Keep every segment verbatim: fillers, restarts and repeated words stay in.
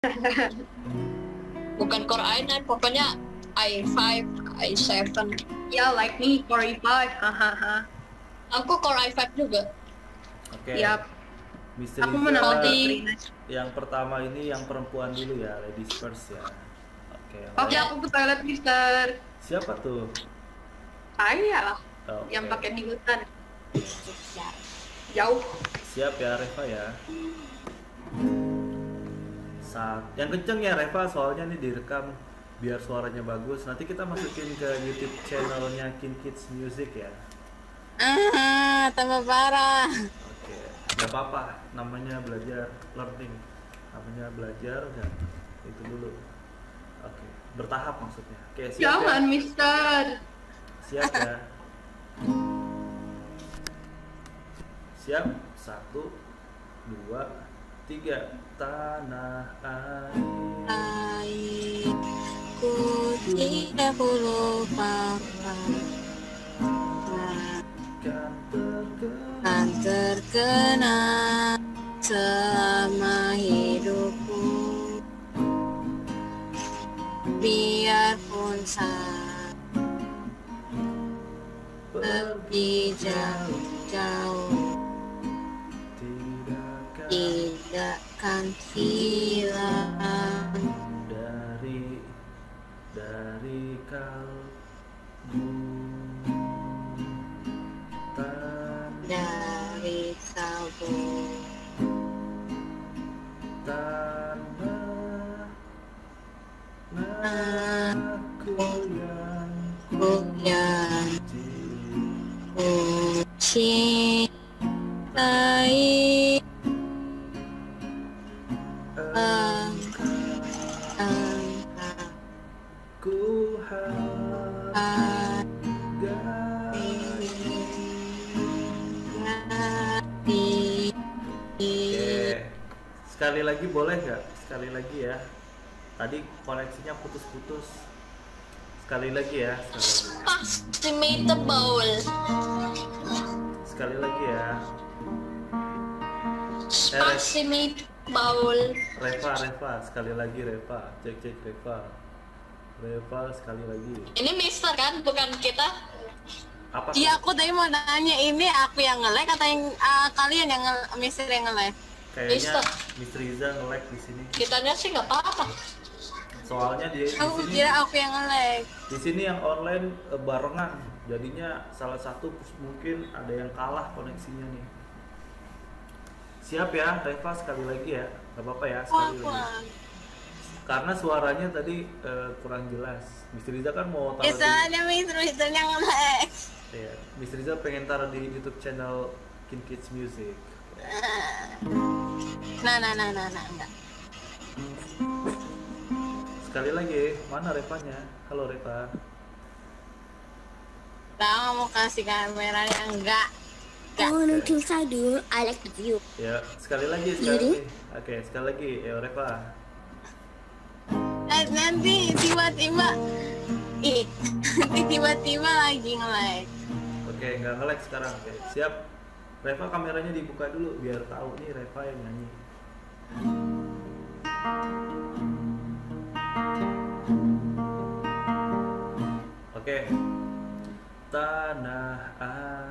Bukan Core i sembilan, pokoknya i lima, i tujuh. Ya, like me, Core i lima, hahaha. Aku Core i lima juga. Oke. Yap. Mister Aku Riza, menang di- yang pertama ini yang perempuan dulu ya, ladies first ya. Oke. Oke, aku ke toilet, Mister. Siapa tuh? Saya lah, Oke. yang pakai di hutan. Jauh. Siap ya Reva ya. Saat yang kenceng ya Reva, soalnya nih direkam biar suaranya bagus. Nanti kita masukin ke YouTube channelnya Kin Kids Music ya. Ah, tambah parah. Oke, nggak apa-apa. Namanya belajar learning. Namanya belajar dan itu dulu. Oke, bertahap maksudnya. Oke, siap Jangan, ya. Mister. Siap ya. Siap. Satu, dua, tiga. Tanah air. Airku tidak ku lupakan. Kan terkenal. Kan terkenang selama hidupku, biarpun saat pergi jauh-jauh, tidak akan hilang dari dari kalbu. dari kalbu. Tanah aku yang Ku yang ku cintai, engkau ku hargai. hargai. Oke, sekali lagi boleh nggak? Sekali lagi ya. Tadi koneksinya putus-putus. Sekali lagi ya. Sekali lagi, Pasti meatball. sekali lagi ya. Eh, Pasti meatball. Reva, Reva, sekali lagi Reva. Cek cek Reva. Reva sekali lagi. Ini Mister kan, bukan kita. Apa? Iya, aku tadi mau nanya, ini aku yang nge-lag atau yang ah, kalian yang nge Mister yang nge-lag? Kayaknya Mister. Mister Riza nge-lag di sini. Kitanya sih nggak apa-apa. Soalnya di, di Aku sini kira aku yang nge-lag. di sini yang online eh, barengan. Jadinya salah satu mungkin ada yang kalah koneksinya nih. Siap ya, Reva sekali lagi ya. Gak apa-apa ya, Wah, sekali wah. lagi. Karena suaranya tadi eh, kurang jelas. Mister Riza kan mau taruh Bisa di, ada Mister Mister yang nge-lag. ya, Mister Riza pengen taruh di YouTube channel Kin Kids Music. Nah, nah, nah, nah, nah, enggak. Sekali lagi, mana Revanya? Halo Reva. Tahu mau kasih kameranya enggak? Enggak. Oh, no things I do. I like the view. Ya, sekali lagi, sekali Jadi? lagi. Oke, sekali lagi. Ya Reva. Eh, nanti tiba-tiba ih, nanti tiba-tiba lagi nge-lag. Oke, nggak nge-lag sekarang. Oke, siap. Reva kameranya dibuka dulu biar tahu nih Reva yang nyanyi. Oke. Tanah ah,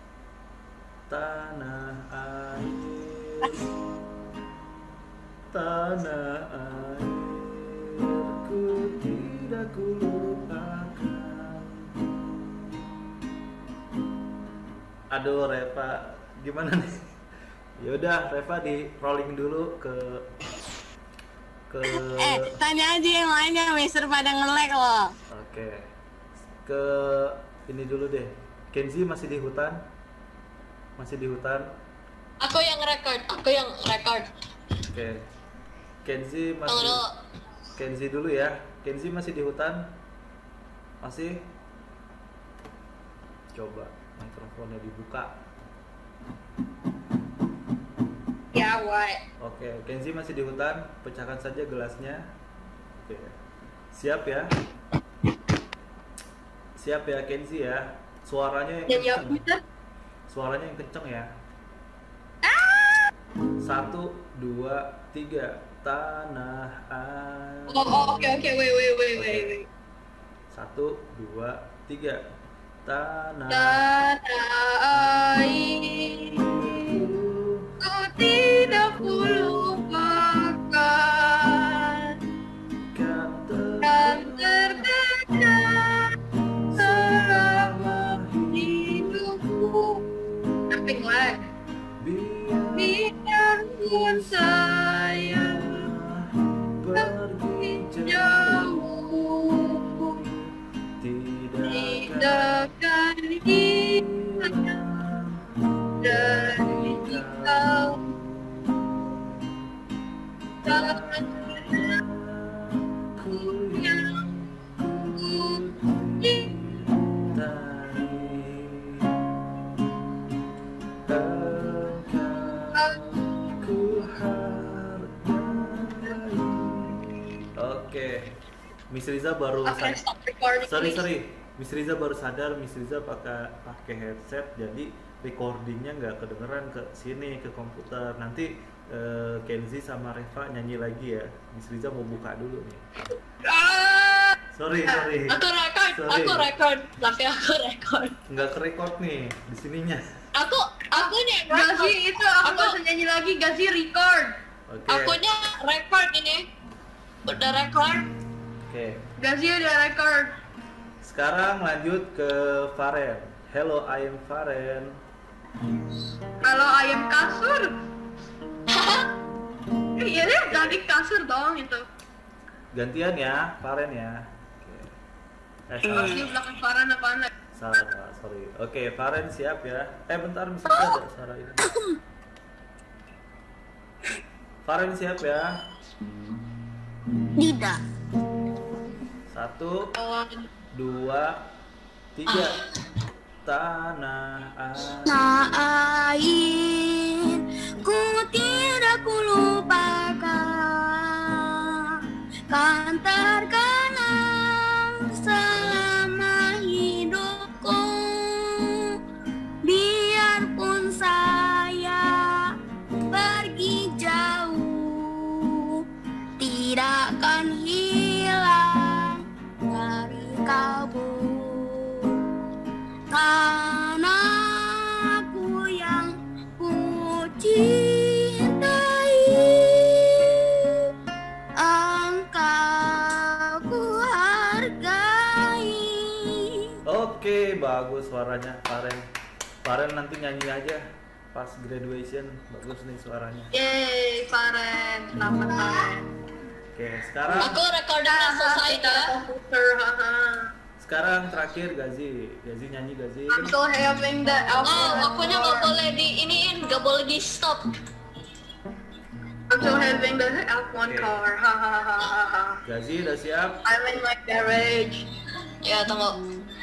tanah air, tanah airku tidak kulupakan. Aduh Reva, gimana nih? Yaudah Reva di rolling dulu ke ke. Eh, tanya aja yang lainnya, Mister pada nge-lag loh. Oke, ke ini dulu deh. Kenzi masih di hutan, masih di hutan. Aku yang record, aku yang record. Oke, Kenzi Tunggu masih. dulu. Kenzi dulu ya. Kenzi masih di hutan, masih. Coba mikrofonnya dibuka. Ya, why? Oke, Kenzi masih di hutan. Pecahkan saja gelasnya. Oke, siap ya. Siap ya Kenzi ya. Suaranya yang Ya, ya, kenceng. Mister. Suaranya yang kenceng ya. Satu, dua, tiga. Tanah Oh, oh, oke oke, wait wait wait wait wait. Satu, dua, tiga. Tanah. Tanah air, ku tidak ku lupakan, kan terdengar selama hidupku. Nothing like. Biarpun saya pergi jauh, tidak akan hilang dari kau. Tanahku yang ku cintai, Oke, Miss Riza baru Okay, sadar. stop recording, Sorry please. sorry, Miss Riza baru sadar. Miss Riza pakai pakai headset, jadi recordingnya nggak kedengeran ke sini ke komputer. Nanti eh, Kenzi sama Reva nyanyi lagi ya. Miss Riza mau buka dulu nih. Ah! Sorry sorry. Aku record, Sorry. aku record, tapi aku record. Nggak ke record nih di sininya. Aku, aku nih Gak record. sih, itu aku Aku- gak usah nyanyi lagi, gak sih record. Oke. Akunya record ini. Udah record. Oke. Gak sih udah record. Sekarang lanjut ke Faren. Hello, I am Faren. Kalau ayam kasur. Iya deh, tadi kasur dong itu. Gantian ya, Faren ya. Oke. Eh salah. Ini belakang Farhan apaan lagi? Salah, salah, sorry. Oke, Faren siap ya. Eh bentar, bisa ada suara ini. Faren siap ya. Tidak. Satu, dua, tiga. Tanah air. Tanah air, ku tidak ku lupakan, kan terkenang selama hidupku. Biarpun saya pergi jauh, tidak akan hilang dari kalbu. Tanahku yang ku cintai, engkau ku hargai. Oke, bagus suaranya Faren. Faren nanti nyanyi aja pas graduation. Bagus nih suaranya. Yeay, Farhan, selamat Farhan. Oke, sekarang Aku recordingnya selesai ya. komputer, haha. sekarang terakhir Gazi. Gazi nyanyi Gazi. I'm still having the Oh, alcohol. akunya nggak boleh di iniin, nggak boleh di stop. I'm still having the F one Okay. car, hahaha. Gazi udah siap? I'm in my garage. Ya tunggu.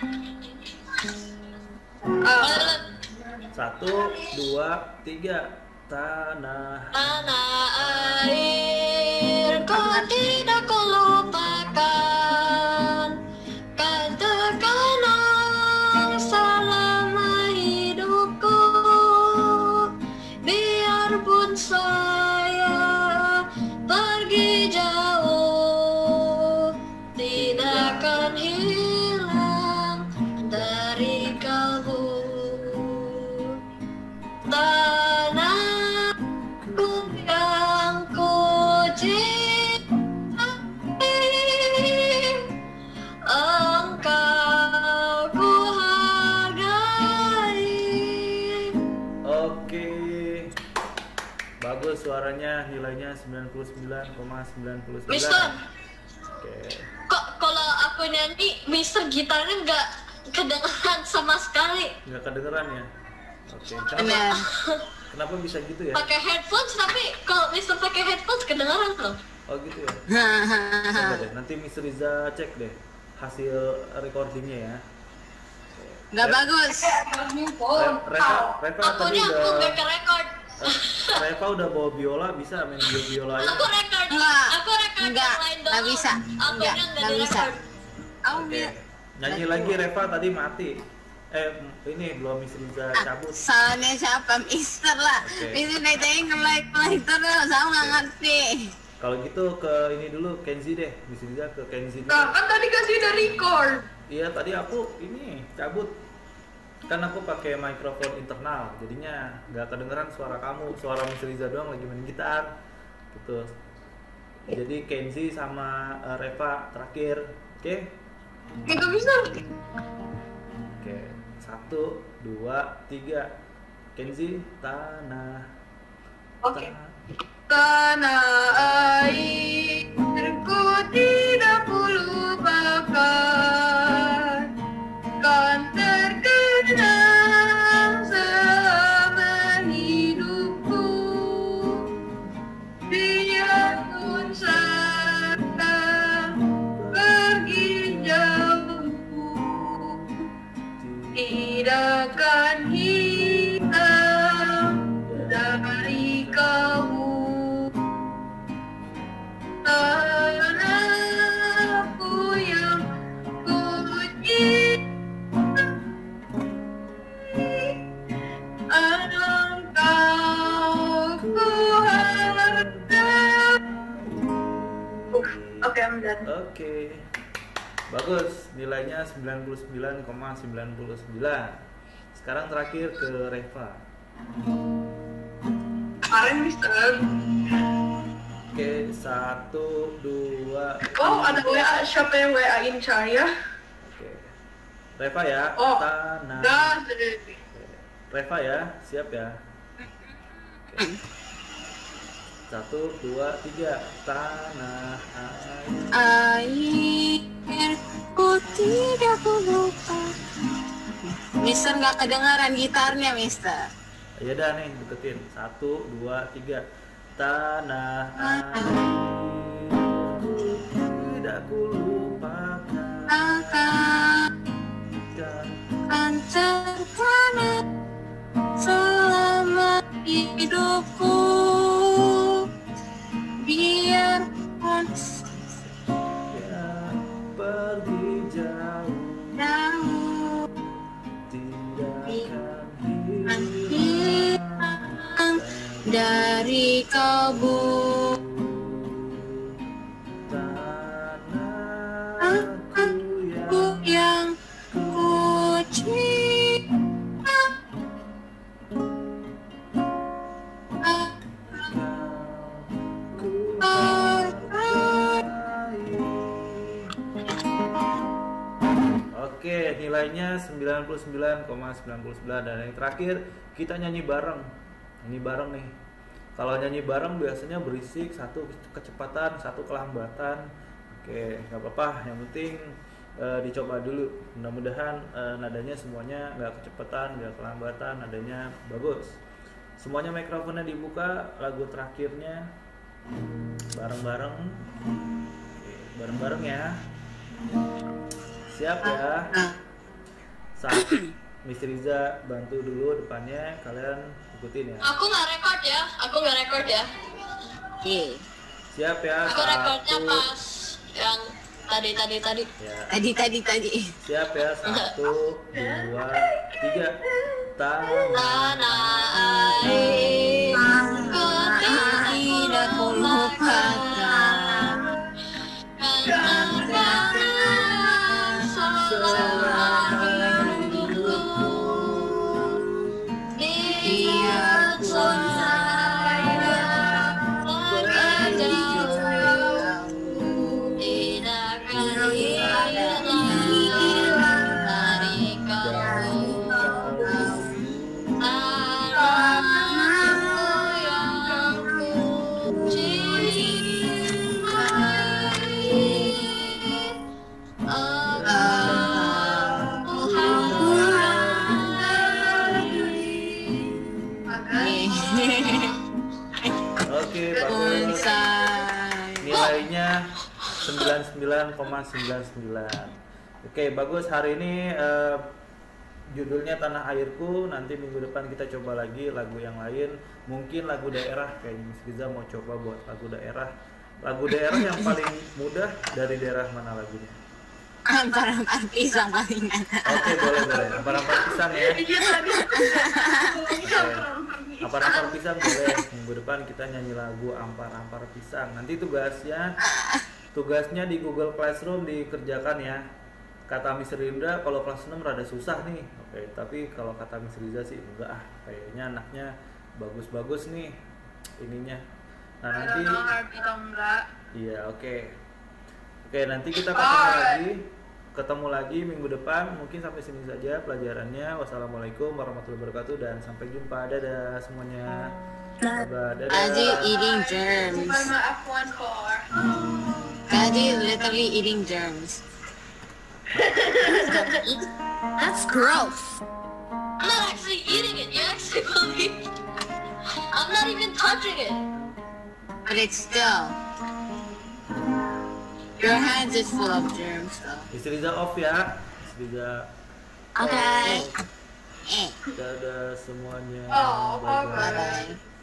Oh, Satu, dua, tiga. Tanah. Tanah air, kau tidak kau lupakan, kan terkenang selama hidupku. Biarpun saya pergi jauh, tidak akan hilang dari kalbu. Tanahku yang ku cintai, engkau ku hargai. Oke. Bagus suaranya, nilainya sembilan puluh sembilan koma sembilan sembilan. Mister, Oke. kok kalau aku nyanyi, Mister gitarnya nggak kedengeran sama sekali. Nggak kedengeran ya? Oke. Kenapa, Benar. kenapa bisa gitu ya? Pakai headphones, tapi kalau Mister pakai headphones kedengeran loh. Oh gitu ya? Coba deh, nanti Miss Riza cek deh hasil recordingnya ya. Nggak bagus. Re- Reva, Reva tadi Akunya aku udah, nggak ke record. Reva udah bawa biola, bisa main bio biolanya. Aku record, Enggak. aku record Enggak, yang lain nggak doang. bisa. Akunya Enggak, nggak nggak di bisa. record. Kamu Oke. bilang Nyanyi lagi Reva tadi mati. Eh ini belum Miss Riza cabut. salahnya siapa? Mister lah. Oke. Mister dari tadi nge-like like terus, saya nggak ngerti. Kalau gitu ke ini dulu Kenzi deh, Miss Riza ke Kenzi dulu. Nah, kan tadi kasih udah record. Iya tadi aku ini cabut, kan aku pakai mikrofon internal, jadinya nggak kedengeran suara kamu, suara Miss Riza doang lagi main gitar, gitu. Jadi Kenzi sama uh, Reva terakhir, oke? Okay? Nggak bisa. Oke, okay. Satu, dua, tiga. Kenzi, tanah. Oke. Ta- Tanah airku tidak kulupakan, kan terkenang selama hidupku. Biarpun sekarang pergi jauh, tidak akan hilang dari kau. Anakku yang ku cinta, engkau ku hargai. Oke, I'm done. Oke, bagus. Nilainya sembilan puluh sembilan koma sembilan sembilan. Sekarang terakhir ke Reva. Kemarin, Mister. Oke, satu, dua. Oh, ada W A. Siapa yang W A-in saya? Oke, Reva ya. Oh, Tanah. dah. Oke. Reva ya, siap ya. Oke. Satu, dua, tiga. Tanah air. Airku tidak lupa. Mister nggak kedengaran gitarnya, Mister. Ya udah nih, deketin. Satu, dua, tiga. Tanah airku tidak kulupakan, Akan kan terkenang selama hidupku. Biarpun ya pergi jauh, jauh tidak hilang akan hilang dari kalbu. tanahku Aku yang yang ku cinta, ku hargai. Oke, nilainya sembilan puluh sembilan koma sembilan sembilan. Dan yang terakhir kita nyanyi bareng. Nyanyi bareng nih. Kalau nyanyi bareng biasanya berisik, satu kecepatan, satu kelambatan. Oke, nggak apa-apa. Yang penting e, dicoba dulu. Mudah-mudahan e, nadanya semuanya nggak kecepatan, nggak kelambatan, nadanya bagus. Semuanya mikrofonnya dibuka. Lagu terakhirnya bareng-bareng. Oke, bareng-bareng ya. Siap ya. Saat Miss Riza bantu dulu depannya, kalian ikutin ya. Aku nggak record ya, aku nggak record ya. Iya. Siap ya. Aku recordnya Satu. pas yang tadi tadi tadi. Ya. Tadi tadi tadi. Siap ya. Satu, dua, tiga. Tanah Tanah airku Tidak ku lupakan. terkenang selama hidupku. Biarpun saya pergi jauh, tidak akan hilang dari kalbu. Tanahku yang ku cintai, aku hargai. Oke, bagus. Bonsai. Nilainya sembilan puluh sembilan koma sembilan sembilan. Oke, bagus. Hari ini eh, judulnya Tanah Airku. Nanti minggu depan kita coba lagi lagu yang lain. Mungkin lagu daerah. Kayaknya Miss Riza mau coba buat lagu daerah. Lagu daerah yang paling mudah dari daerah mana lagunya? Ampar-ampar pisang paling enak. Oke, boleh boleh. Ampar-ampar pisang ya. Iya tadi. Oke. Ampar-ampar pisang boleh. Minggu depan kita nyanyi lagu ampar-ampar pisang. Nanti tugasnya tugasnya di Google Classroom dikerjakan ya. Kata Miss Rindra kalau kelas enam rada susah nih. Oke, tapi kalau kata Miss Riza sih enggak ah. Kayaknya anaknya bagus-bagus nih ininya. Nah, nanti atau enggak. iya, oke. Oke, nanti kita ketemu lagi. Ketemu lagi minggu depan. Mungkin sampai sini saja pelajarannya. Wassalamualaikum warahmatullahi wabarakatuh dan sampai jumpa. Dadah semuanya. Bye-bye. Dadah. Adi eating germs. Maaf one four. Adi literally eating germs. That's gross. I'm not actually eating it. You actually believe? I'm not even touching it. But it's still. Your hands is full of germs though. Miss Riza off ya. Miss Riza. Okay. Eh. Dadah semuanya. Oh, Bye-bye. Bye bye.